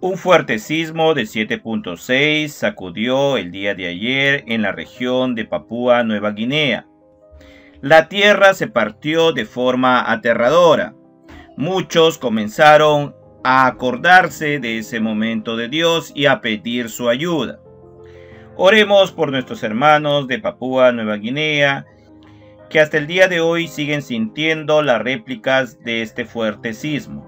Un fuerte sismo de 7.6 sacudió el día de ayer en la región de Papúa Nueva Guinea. La tierra se partió de forma aterradora. Muchos comenzaron a acordarse de ese momento de Dios y a pedir su ayuda. Oremos por nuestros hermanos de Papúa Nueva Guinea, que hasta el día de hoy siguen sintiendo las réplicas de este fuerte sismo.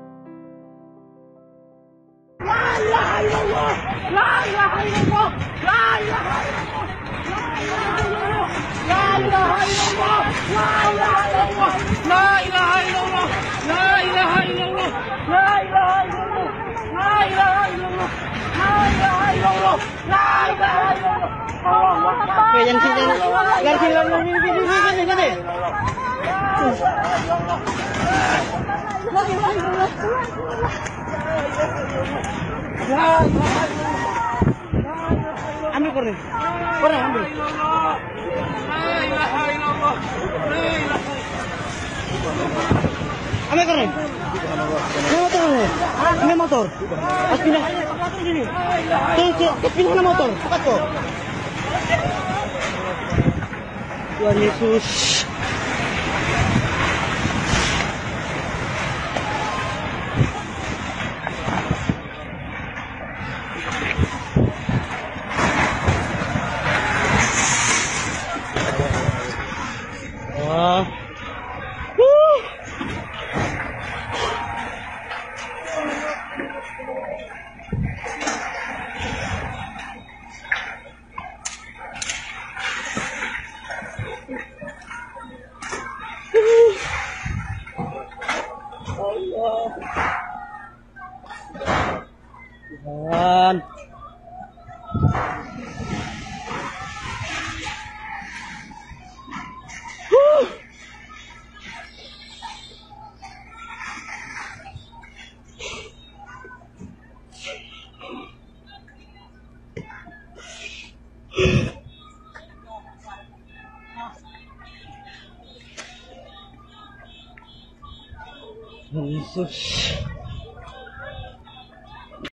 Ambil corre, corre ambil. Ambil corre. Ambil motor. Harus pindah. Tuh, pindah motor. Cepat kok. Tuhan Yesus. Tuhan. Yesus.